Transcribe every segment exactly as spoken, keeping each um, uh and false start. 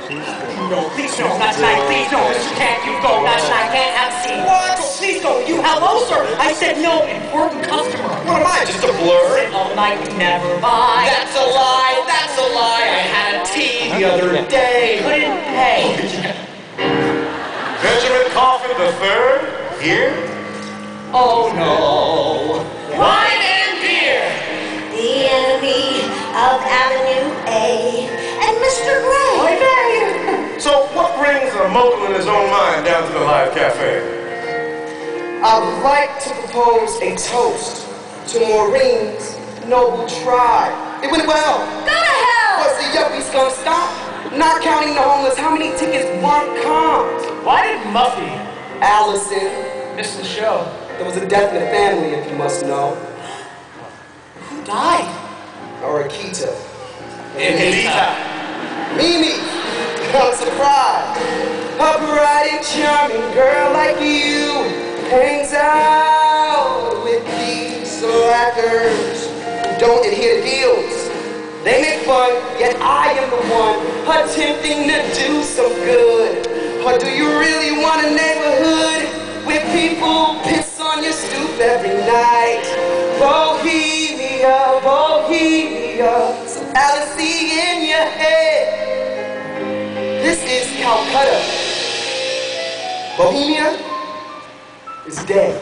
No, please no, not tonight, please no, Mister Can't you go, not tonight, can't have a seat. What? Please go, you, hello, sir. I said no, important customer. What am I, just a blur? Sit all night, never buy. That's a lie, that's a lie. I had a tea the other day. Couldn't pay. Benjamin Coffin the third, here? Oh no. Wine and beer. The enemy of Avenue A. And Mister Gray. Why there? So what brings a mogul in his own mind down to the Live Cafe? I would like to propose a toast to Maureen's noble tribe. It went well. Go to hell! Was the yuppies gonna stop? Not counting the homeless, how many tickets weren't comped? Why did Muffy Allison. miss the show? There was a death in the family, if you must know. Who died? Or Akita. Anita. Mimi. I'm surprised. A bright and charming girl like you hangs out with these slackers who don't adhere to deals. They make fun, yet I am the one attempting to do some good. Or do you really want a neighborhood where people piss on your stoop every night? Bohemia, Bohemia, some fallacy in your head. This is Calcutta. Bohemia is dead.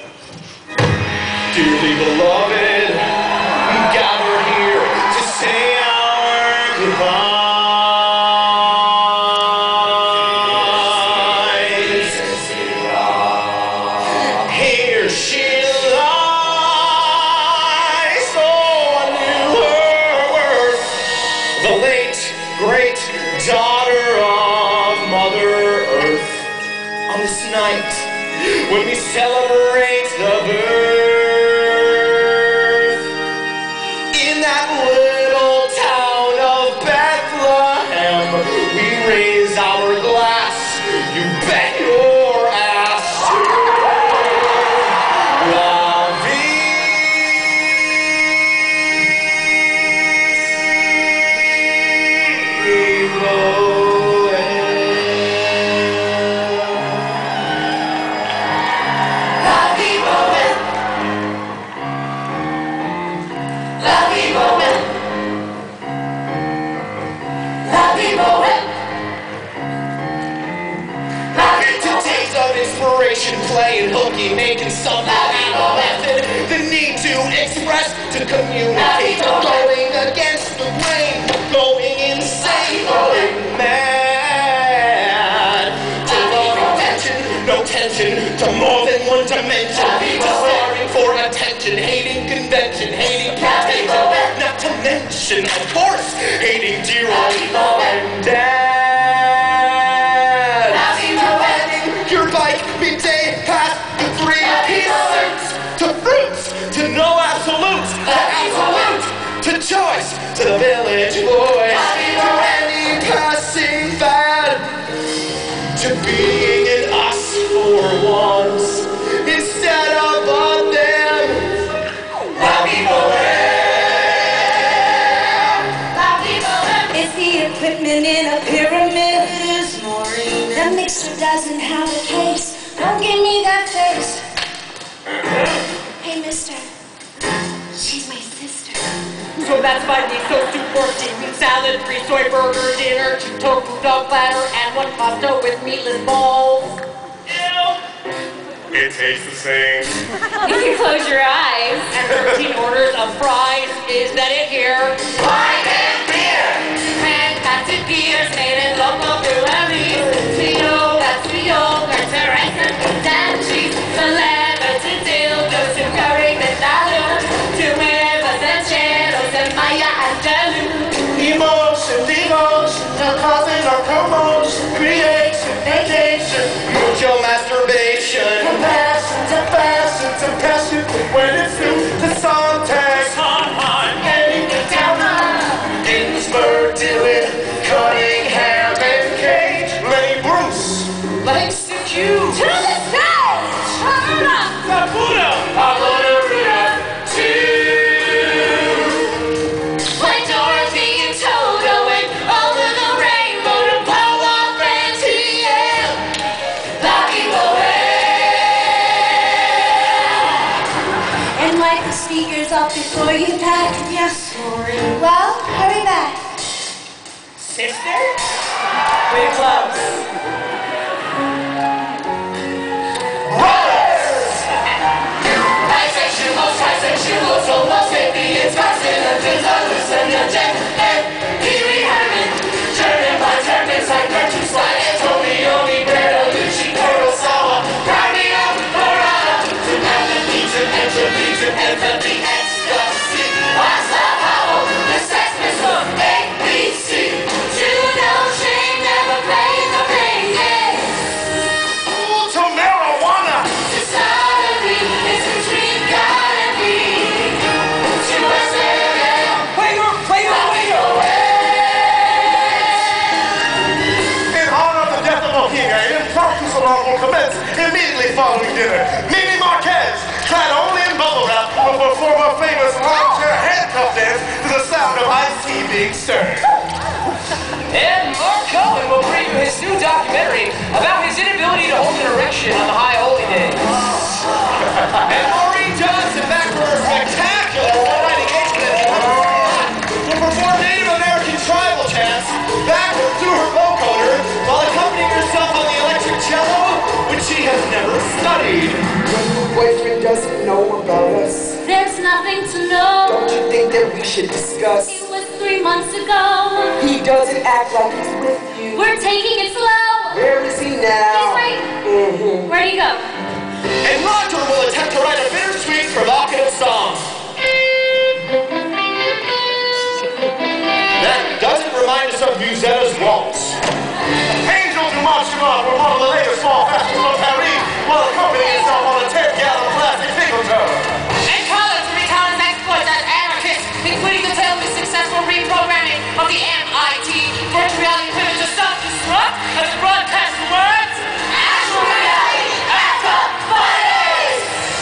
Dearly beloved, gathered here to say our goodbyes. Here she lies, oh, I knew her worth. The late, great daughter of Mother Earth. On this night, when we celebrate the birth, in that little town of Bethlehem, we raise our glass, you bet your ass. La Vie Bohème. La Vie Bohème. La Vie Bohème. La Vie Bohème. Today's of inspiration, playing hooky, making some method. The need to express, to communicate, going against the grain, going insane, going mad. Devoting tension, no tension, to more than one dimension. Desiring for attention, hating convention, hating contagion. Not to mention, of course, hating dear old mom and dad. Your bike midday past the three piece suits, to fruits, to no absolutes, to absolute, to choice, to the village boy, to any passing fad, to being an us for once instead of a them. La Vie Bohème. La Vie Bohème. Is the equipment in a pyramid? The mixer doesn't have a case. Don't give me that face. Hey, mister. She's my sister. So that's my meat, so soup, pork, chicken salad, three soy burger, dinner, two tofu dog platter, and one pasta with meatless balls. Ew. It tastes the same. You can close your eyes. And thirteen orders of fries. Is that it here? Wine and beer. Fantastic gears made in local breweries. Trio, that's trio, that's a restaurant, and cheese, the leather to dildos, to curry, the salad, to rivers and shadows, and Maya and Delu. Emotion, devotion, no causing or commotion, creation, vacation, mutual masturbation, compassion to fashion, to passion, when it's due to Sontag, Sondheim, anything down the Ginsberg, Dylan, Cunningham, and Cage, Lenny Bruce, Let's execute. To the stage! Saputo, Pablo Neruda, Like Dorothy and Toto and over the rainbow to Yes, Maureen. Well, hurry back. Sister? Pretty close. Bisexuals, trisexuals, homo sapiens, carcinogens, hallucinogens, and Pee Wee Herman, German by Germans like Gertrude Stein, Antonio, Roberto, Lucci, Kurosawa, Romeo, Corrado, to Melanie, to entropy, to empathy, ecstasy, Václav Havel, the Sex Pistols, A B C, Judo, shame, never play the game, yeah. Ooh, to marijuana. To sodomy, it's a dream, gotta be. To us, Waiter, waiter, waiter. In honor of the death of Mohiga, an impromptu salon will commence immediately following dinner. Mimi Marquez, clad only in bubble wrap, will perform a famous armchair handcuff dance to the sound of iced tea being served. And Mark Cohen will bring you his new documentary about his inability to hold an erection on the High Holy Days. And Maureen Johnson, back for her spectacular one-night engagement, will perform Native American tribal chants backward through her vocoder while accompanying herself on the electric cello, which she has never studied. Your boyfriend doesn't know about us. There's nothing to know. Don't you think that we should discuss? It was three months ago. He doesn't act like he's with you. We're taking it slow. Where is he now? He's right. Mm-hmm. Where'd he go? And Roger will attempt to write a bittersweet, provocative song. That doesn't remind us of Musetta's waltz. Angel du Marchement will model the latest fall fashion from Paris while accompanying himself on a ten gallon plastic single toe. and Collins will recount his exploits as anarchist, including the tale of his successful reprogramming of the M I T virtual reality equipment to self-destruct as it broadcasts the words actual reality after Fridays.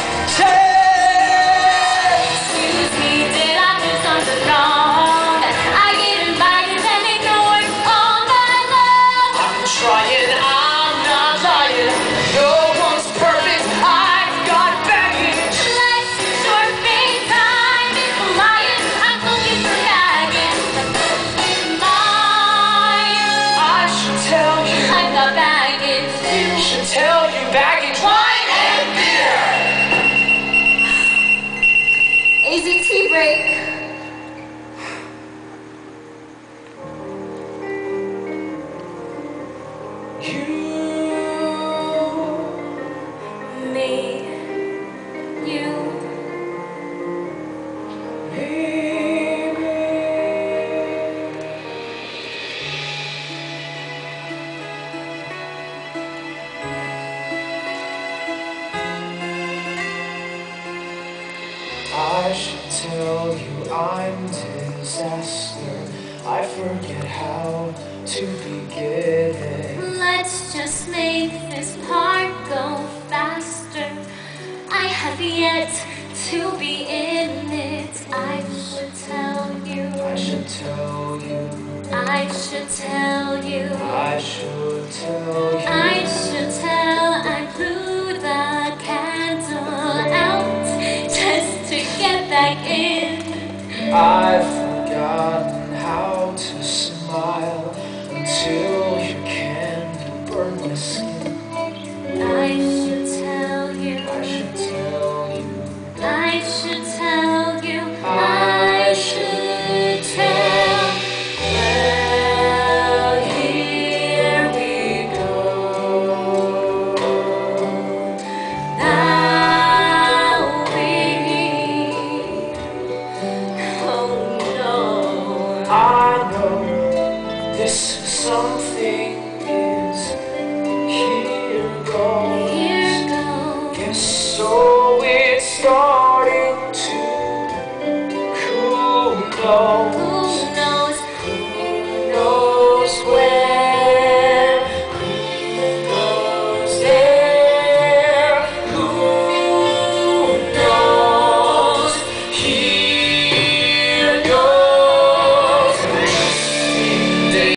Excuse me, did I do something wrong? I get invited and ignored all night long. I'm trying, I'm not lying. No one's perfect, I've got baggage. Life's too short, big time is flying. I'm looking for baggage. Mine. I should tell you, I've got baggage too. should tell you baggage, wine and beer. Easy tea break. You, Me, you. I should tell you I'm disaster. I forget how to begin. Let's just make this part go faster. I have yet to be in it. I should tell you. I should tell you, I should tell you. I should tell you. I should tell. I blew the candle out just to get back in. I've forgotten how to smile until your candle burned my skin. I should tell you. I should tell you, I should tell you. I should tell. Well, here we go. Now we. Oh no. I know this is something